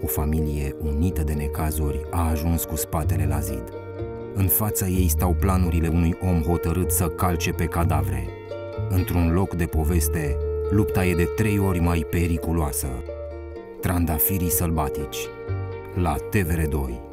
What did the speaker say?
O familie unită de necazuri a ajuns cu spatele la zid. În fața ei stau planurile unui om hotărât să calce pe cadavre. Într-un loc de poveste, lupta e de 3 ori mai periculoasă. Trandafirii sălbatici, la TVR2.